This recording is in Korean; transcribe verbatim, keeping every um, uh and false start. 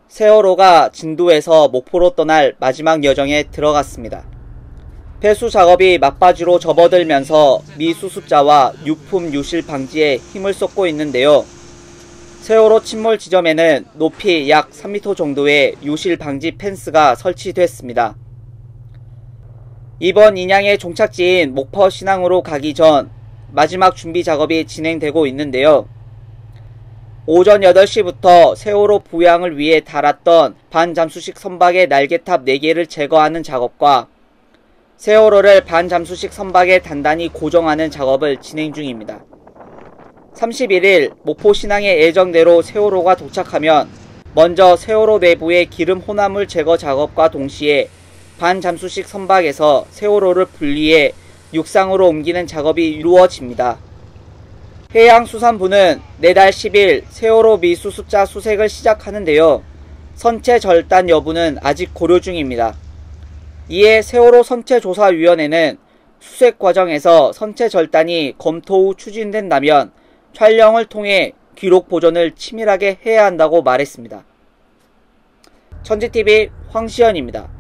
세월호가 진도에서 목포로 떠날 마지막 여정에 들어갔습니다. 폐수 작업이 막바지로 접어들면서 미수습자와 유품 유실 방지에 힘을 쏟고 있는데요. 세월호 침몰 지점에는 높이 약 삼 미터 정도의 유실 방지 펜스가 설치됐습니다. 이번 인양의 종착지인 목포 신항으로 가기 전 마지막 준비 작업이 진행되고 있는데요. 오전 여덟 시부터 세월호 부양을 위해 달았던 반잠수식 선박의 날개탑 네 개를 제거하는 작업과 세월호를 반잠수식 선박에 단단히 고정하는 작업을 진행 중입니다. 삼십일 일 목포 신항의 예정대로 세월호가 도착하면 먼저 세월호 내부의 기름 혼합물 제거 작업과 동시에 반잠수식 선박에서 세월호를 분리해 육상으로 옮기는 작업이 이루어집니다. 해양수산부는 내달 십 일 세월호 미수습자 수색을 시작하는데요. 선체 절단 여부는 아직 고려 중입니다. 이에 세월호 선체조사위원회는 수색 과정에서 선체 절단이 검토 후 추진된다면 촬영을 통해 기록 보존을 치밀하게 해야 한다고 말했습니다. 천지티비 황시현입니다.